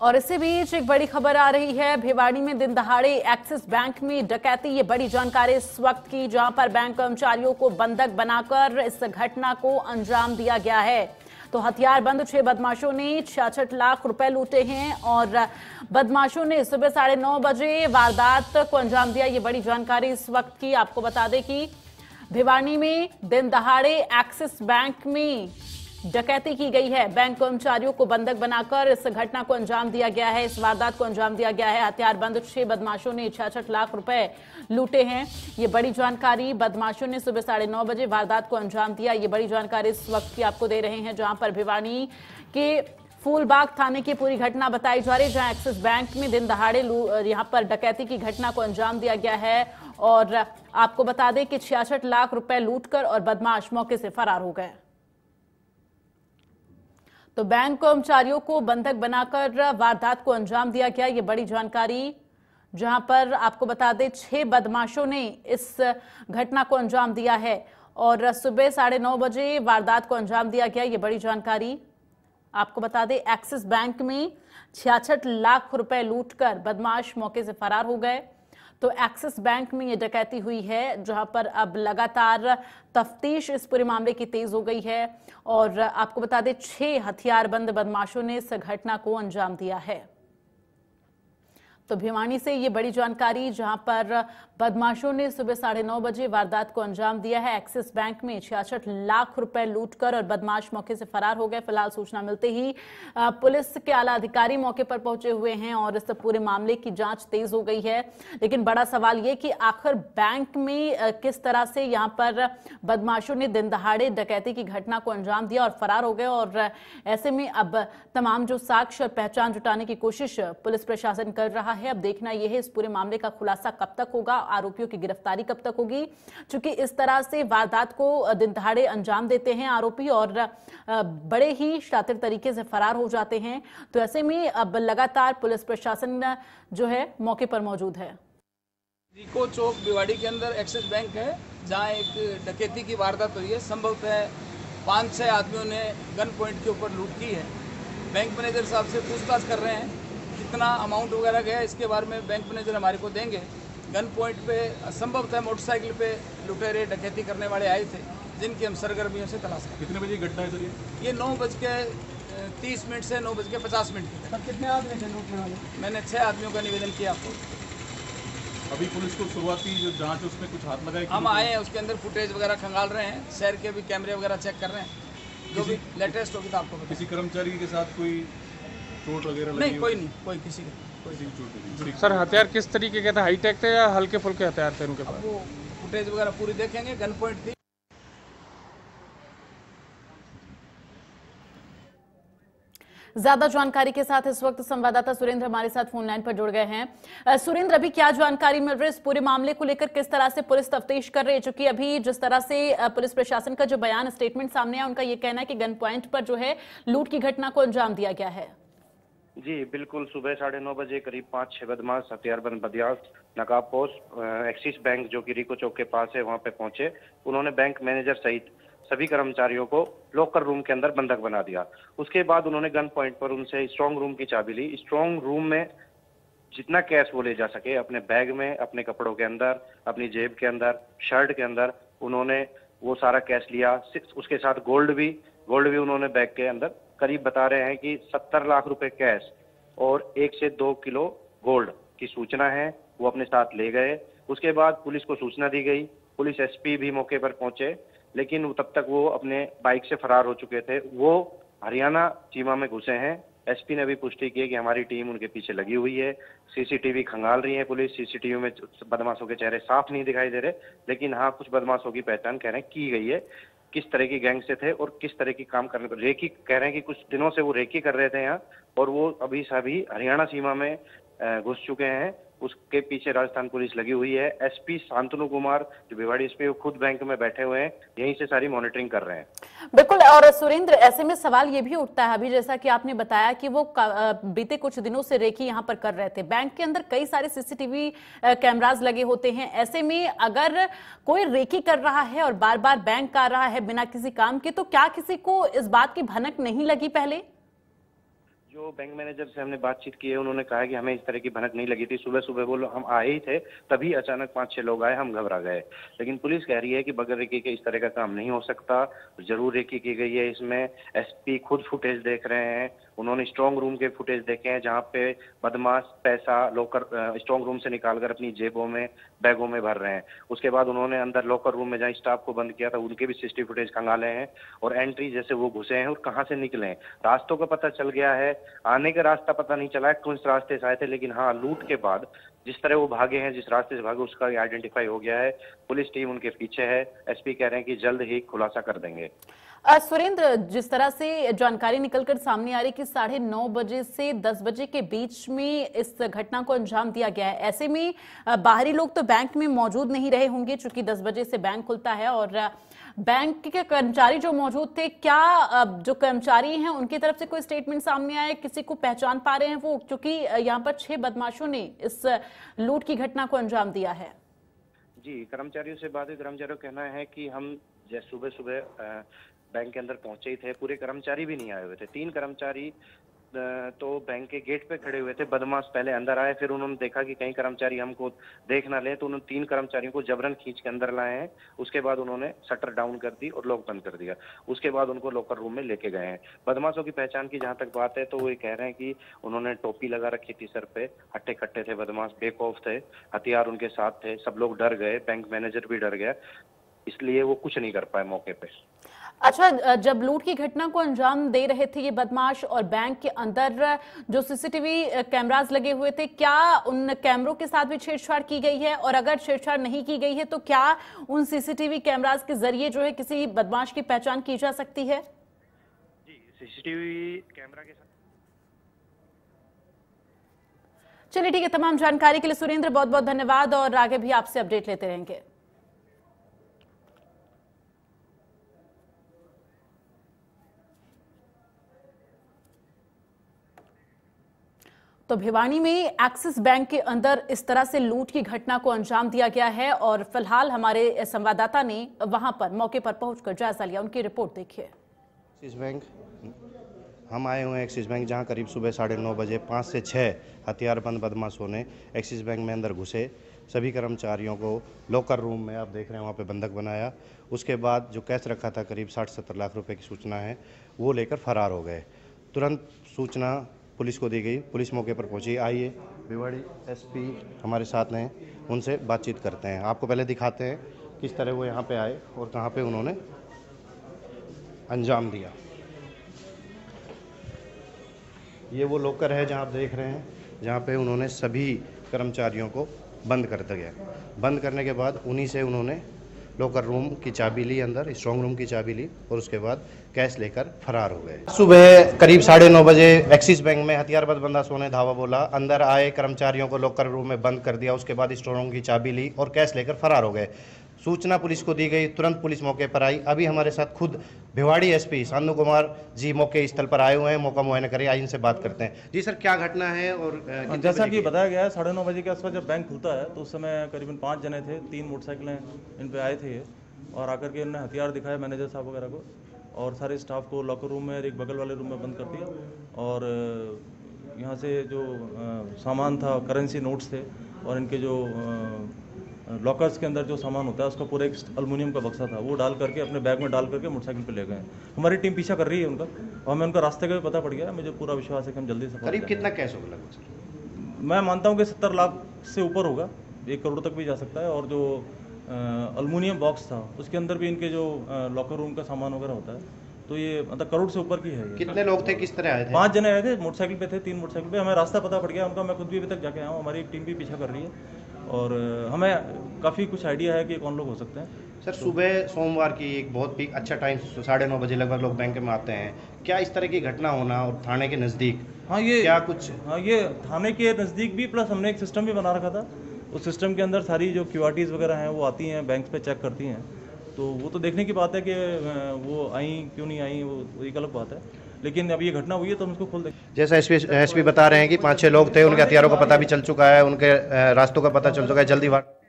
और इसी बीच एक बड़ी खबर आ रही है। भिवाड़ी में दिन दहाड़े एक्सिस बैंक में डकैती। ये बड़ी जानकारी इस वक्त की, जहां पर बैंक कर्मचारियों को बंधक बनाकर इस घटना को अंजाम दिया गया है। तो हथियारबंद 6 बदमाशों ने 66 लाख रुपए लूटे हैं और बदमाशों ने सुबह 9:30 बजे वारदात को अंजाम दिया। ये बड़ी जानकारी इस वक्त की। आपको बता दें कि भिवाड़ी में दिन दहाड़े एक्सिस बैंक में डकैती की गई है। बैंक कर्मचारियों को बंधक बनाकर इस घटना को अंजाम दिया गया है, इस वारदात को अंजाम दिया गया है। हथियारबंद 6 बदमाशों ने 66 लाख रुपए लूटे हैं। ये बड़ी जानकारी। बदमाशों ने सुबह 9:30 बजे वारदात को अंजाम दिया। ये बड़ी जानकारी इस वक्त की आपको दे रहे हैं, जहां पर भिवाड़ी के फूलबाग थाने की पूरी घटना बताई जा रही है, जहां एक्सिस बैंक में दिन दहाड़े यहां पर डकैती की घटना को अंजाम दिया गया है। और आपको बता दें कि 66 लाख रुपए लूटकर और बदमाश मौके से फरार हो गए। तो बैंक कर्मचारियों को बंधक बनाकर वारदात को अंजाम दिया गया। ये बड़ी जानकारी, जहां पर आपको बता दें 6 बदमाशों ने इस घटना को अंजाम दिया है और सुबह 9:30 बजे वारदात को अंजाम दिया गया। ये बड़ी जानकारी। आपको बता दें एक्सिस बैंक में 66 लाख रुपए लूटकर बदमाश मौके से फरार हो गए। तो एक्सिस बैंक में ये डकैती हुई है, जहां पर अब लगातार तफ्तीश इस पूरे मामले की तेज हो गई है। और आपको बता दें 6 हथियारबंद बदमाशों ने इस घटना को अंजाम दिया है। तो भिवाड़ी से ये बड़ी जानकारी, जहां पर बदमाशों ने सुबह 9:30 बजे वारदात को अंजाम दिया है। एक्सिस बैंक में 66 लाख रुपए लूटकर और बदमाश मौके से फरार हो गए। फिलहाल सूचना मिलते ही पुलिस के आला अधिकारी मौके पर पहुंचे हुए हैं और इस पूरे मामले की जांच तेज हो गई है। लेकिन बड़ा सवाल ये कि आखिर बैंक में किस तरह से यहां पर बदमाशों ने दिन दहाड़े डकैती की घटना को अंजाम दिया और फरार हो गए। और ऐसे में अब तमाम जो साक्ष्य और पहचान जुटाने की कोशिश पुलिस प्रशासन कर रहा है। अब देखना यह है इस पूरे मामले का खुलासा कब तक होगा, आरोपियों की गिरफ्तारी कब तक होगी। क्योंकि इस तरह से वारदात को दिन दहाड़े अंजाम देते हैं आरोपी और बड़े ही शातिर तरीके से फरार हो जाते हैं। तो ऐसे में अब लगातार पुलिस प्रशासन जो है मौके पर मौजूद है। रिको चौक भिवाड़ी के अंदर एक्सिस बैंक है, जहां एक डकैती की वारदात हुई है। संभवतः 5-6 आदमियों ने गन पॉइंट के ऊपर लूट की है। बैंक मैनेजर साहब से पूछताछ कर रहे हैं, कितना अमाउंट वगैरह गया इसके बारे में बैंक मैनेजर हमारे को देंगे। गन पॉइंट पे संभवतः मोटरसाइकिल पे लुटेरे डकैती करने वाले आए थे, जिनकी हम सरगर्मियों से तलाश करें। कितने बजे घटना है सर? ये 9:30 से 9:50 की। कितने आदमी थे लूटने वाले? मैंने 6 आदमियों का निवेदन किया आपको। अभी पुलिस को शुरुआती जो जांच है उसमें कुछ हाथ लगाए? हम आए हैं, उसके अंदर फुटेज वगैरह खंगाल रहे हैं, शहर के भी कैमरे वगैरह चेक कर रहे हैं। जो भी लेटेस्ट होगी तो आपको बताएं। किसी कर्मचारी के साथ कोई चोट वगैरह नहीं, कोई नहीं, कोई किसी का कोई चोट नहीं। सर हथियार किस तरीके के थे? हाईटेक थे या हल्के फुल्के हथियार थे उनके पास? वो फुटेज वगैरह पूरी देखेंगे। गन पॉइंट थी। ज्यादा जानकारी के साथ इस वक्त संवाददाता सुरेंद्र हमारे साथ फोन लाइन पर जुड़ गए हैं। सुरेंद्र, अभी क्या जानकारी मिल रही है इस पूरे मामले को लेकर? किस तरह से पुलिस तफ्तीश कर रही है? चूंकि अभी जिस तरह से पुलिस प्रशासन का जो बयान स्टेटमेंट सामने आया, उनका ये कहना है कि गन पॉइंट पर जो है लूट की घटना को अंजाम दिया गया है। जी बिल्कुल, सुबह 9:30 बजे करीब 5-6 बदमाश हथियारबंद बदमाश नकाबपोश एक्सिस बैंक जो कि रिको चौक के पास है वहां पे पहुंचे। उन्होंने बैंक मैनेजर सहित सभी कर्मचारियों को लॉकर रूम के अंदर बंधक बना दिया। उसके बाद उन्होंने गन पॉइंट पर उनसे स्ट्रांग रूम की चाबी ली। स्ट्रांग रूम में जितना कैश वो ले जा सके अपने बैग में, अपने कपड़ों के अंदर, अपनी जेब के अंदर, शर्ट के अंदर उन्होंने वो सारा कैश लिया। उसके साथ गोल्ड भी उन्होंने बैग के अंदर, करीब बता रहे हैं कि 70 लाख रुपए कैश और 1 से 2 किलो गोल्ड की सूचना है, वो अपने साथ ले गए। उसके बाद पुलिस को सूचना दी गई। पुलिस एसपी भी मौके पर पहुंचे, लेकिन तब तक वो अपने बाइक से फरार हो चुके थे। वो हरियाणा सीमा में घुसे हैं। एसपी ने भी पुष्टि की कि हमारी टीम उनके पीछे लगी हुई है। सीसीटीवी खंगाल रही है पुलिस। सीसीटीवी में बदमाशों के चेहरे साफ नहीं दिखाई दे रहे, लेकिन हाँ कुछ बदमाशों की पहचान कह रहे हैं की गई है, किस तरह की गैंग से थे और किस तरह की काम करने पर। रेकी कह रहे हैं कि कुछ दिनों से वो रेकी कर रहे थे यहाँ, और वो अभी सभी हरियाणा सीमा में घुस चुके हैं। उसके पीछे राजस्थान पुलिस लगी हुई है। एसपी शांतनु कुमार जो भिवाड़ी एसपी, वो खुद बैंक में बैठे हुए हैं, यहीं से सारी मॉनिटरिंग कर रहे हैं। बिल्कुल। और सुरेंद्र, ऐसे में सवाल ये भी उठता है, अभी जैसा कि आपने बताया कि वो बीते कुछ दिनों से रेकी यहाँ पर कर रहे थे। बैंक के अंदर कई सारे सीसीटीवी कैमरास लगे होते हैं। ऐसे में अगर कोई रेकी कर रहा है और बार बार बैंक आ रहा है बिना किसी काम के, तो क्या किसी को इस बात की भनक नहीं लगी पहले? जो बैंक मैनेजर से हमने बातचीत की है उन्होंने कहा कि हमें इस तरह की भनक नहीं लगी थी। सुबह सुबह वो हम आए ही थे, तभी अचानक 5-6 लोग आए, हम घबरा गए। लेकिन पुलिस कह रही है कि बगैर रेकी के इस तरह का काम नहीं हो सकता, जरूर रेकी की गई है। इसमें एसपी खुद फुटेज देख रहे हैं, उन्होंने स्ट्रांग रूम के फुटेज देखे हैं जहाँ पे बदमाश पैसा लॉकर स्ट्रांग रूम से निकालकर अपनी जेबों में बैगों में भर रहे हैं। उसके बाद उन्होंने अंदर लॉकर रूम में जहाँ स्टाफ को बंद किया था उनके भी सीसीटीवी फुटेज खंगाले हैं, और एंट्री जैसे वो घुसे हैं और कहाँ से निकले हैं रास्तों का पता चल गया है। आने का रास्ता पता नहीं चला है किस रास्ते से आए थे, लेकिन हाँ लूट के बाद जिस तरह वो भागे हैं, जिस रास्ते से भागे उसका आइडेंटिफाई हो गया है। पुलिस टीम उनके पीछे है। एसपी कह रहे हैं कि जल्द ही खुलासा कर देंगे। सुरेंद्र, जिस तरह से जानकारी निकलकर सामने आ रही कि 9:30 बजे से 10 बजे के बीच में इस घटना को अंजाम दिया गया है, ऐसे में बाहरी लोग तो बैंक में मौजूद नहीं रहे होंगे क्योंकि 10 बजे से बैंक खुलता है, और बैंक के कर्मचारी जो मौजूद थे, क्या जो कर्मचारी हैं उनकी तरफ से कोई स्टेटमेंट सामने आया, किसी को पहचान पा रहे हैं वो, क्योंकि यहाँ पर 6 बदमाशों ने इस लूट की घटना को अंजाम दिया है? जी, कर्मचारियों से बात हुई। कर्मचारियों का कहना है कि हम जैसे सुबह सुबह बैंक के अंदर पहुंचे ही थे, पूरे कर्मचारी भी नहीं आए हुए थे। 3 कर्मचारी तो बैंक के गेट पे खड़े हुए थे। बदमाश पहले अंदर आए, फिर उन्होंने देखा कि कहीं कर्मचारी हमको देख ना ले, तो उन्होंने 3 कर्मचारियों को जबरन खींच के अंदर लाए हैं। उसके बाद उन्होंने शटर डाउन कर दी और लॉक बंद कर दिया। उसके बाद उनको लॉकर रूम में लेके गए हैं। बदमाशों की पहचान की जहां तक बात है तो वो ये कह रहे हैं कि उन्होंने टोपी लगा रखी थी सर पे, हट्टे कट्टे थे बदमाश, बेखौफ थे, हथियार उनके साथ थे। सब लोग डर गए, बैंक मैनेजर भी डर गया, इसलिए वो कुछ नहीं कर पाए मौके पे। अच्छा, जब लूट की घटना को अंजाम दे रहे थे ये बदमाश और बैंक के अंदर जो सीसीटीवी कैमरास लगे हुए थे, क्या उन कैमरों के साथ भी छेड़छाड़ की गई है? और अगर छेड़छाड़ नहीं की गई है तो क्या उन सीसीटीवी कैमरास के जरिए जो है किसी बदमाश की पहचान की जा सकती है? जी, सीसीटीवी कैमरा के साथ। चलिए ठीक है, तमाम जानकारी के लिए सुरेंद्र बहुत बहुत धन्यवाद, और आगे भी आपसे अपडेट लेते रहेंगे। तो भिवानी में एक्सिस बैंक के अंदर इस तरह से लूट की घटना को अंजाम दिया गया है, और फिलहाल हमारे संवाददाता ने वहां पर मौके पर पहुंचकर जायजा लिया। उनकी रिपोर्ट देखिए। एक्सिस बैंक, हम आए हुए हैं एक्सिस बैंक, जहां करीब सुबह 9:30 बजे 5 से 6 हथियारबंद बदमाशों ने एक्सिस बैंक में अंदर घुसे। सभी कर्मचारियों को लॉकर रूम में, आप देख रहे हैं वहाँ पे बंधक बनाया। उसके बाद जो कैश रखा था करीब 60-70 लाख रुपए की सूचना है, वो लेकर फरार हो गए। तुरंत सूचना पुलिस को दी गई, पुलिस मौके पर पहुंची। आइए भिवाड़ी एसपी हमारे साथ हैं, उनसे बातचीत करते हैं। आपको पहले दिखाते हैं किस तरह वो यहाँ पे आए और कहाँ पे उन्होंने अंजाम दिया। ये वो लॉकर है जहाँ आप देख रहे हैं, जहाँ पे उन्होंने सभी कर्मचारियों को बंद कर दिया। बंद करने के बाद उन्हीं से उन्होंने लॉकर रूम की चाबी ली, अंदर स्ट्रांग रूम की चाबी ली, और उसके बाद कैश लेकर फरार हो गए। सुबह करीब 9:30 बजे एक्सिस बैंक में हथियारबंद बदमाशों ने धावा बोला, अंदर आए, कर्मचारियों को लॉकर रूम में बंद कर दिया। उसके बाद स्ट्रांग रूम की चाबी ली और कैश लेकर फरार हो गए। सूचना पुलिस को दी गई, तुरंत पुलिस मौके पर आई। अभी हमारे साथ खुद भिवाड़ी एसपी शांतनु कुमार जी मौके स्थल पर आए हुए हैं, मौका मुआयना करें। आइए इनसे बात करते हैं। जी सर, क्या घटना है? और जैसा कि बताया गया है, 9:30 बजे के आसपास जब बैंक खुलता है तो उस समय करीबन 5 जने थे, 3 मोटरसाइकिलें इन पे आए थे और आकर के इन्होंने हथियार दिखाए मैनेजर साहब वगैरह को, और सारे स्टाफ को लॉकर रूम में और एक बगल वाले रूम में बंद कर दिया। और यहाँ से जो सामान था, करेंसी नोट्स थे, और इनके जो लॉकर्स के अंदर जो सामान होता है उसका पूरा एक एल्युमिनियम का बक्सा था, वो डाल करके अपने बैग में डाल करके मोटरसाइकिल पे ले गए। हमारी टीम पीछा कर रही है उनका, और हमें उनका रास्ते का भी पता पड़ गया। मुझे पूरा विश्वास है कि हम जल्दी से। करीब कितना कैश होगा लगभग? मैं मानता हूँ कि 70 लाख से ऊपर होगा, 1 करोड़ तक भी जा सकता है। और जो एल्युमिनियम बॉक्स था उसके अंदर भी इनके जो लॉकर रूम का सामान वगैरह होता है, तो ये मतलब करोड़ से ऊपर की है। कितने लोग थे, किस तरह आए थे? 5 जने आए थे, मोटरसाइकिल पे थे, 3 मोटरसाइकिल पे। हमें रास्ता पता पड़ गया उनका, मैं खुद भी अभी तक जाके आया हूँ, हमारी एक टीम भी पीछा कर रही है, और हमें काफ़ी कुछ आइडिया है कि कौन लोग हो सकते हैं। सर, सुबह सोमवार की एक बहुत ही अच्छा टाइम, 9:30 बजे लगभग लोग बैंक में आते हैं। क्या इस तरह की घटना होना, और थाने के नज़दीक, हाँ ये क्या कुछ? हाँ, ये थाने के नज़दीक भी, प्लस हमने एक सिस्टम भी बना रखा था। उस सिस्टम के अंदर सारी जो QRTs वगैरह हैं वो आती हैं, बैंक पे चेक करती हैं, तो वो तो देखने की बात है कि वो आई क्यों नहीं आई, वो एक अलग बात है। लेकिन अब ये घटना हुई है तो हम उसको खोल दें। जैसा एसपी बता रहे हैं कि 5-6 लोग थे, उनके हथियारों का पता भी चल चुका है, उनके रास्तों का पता चल चुका है, जल्दी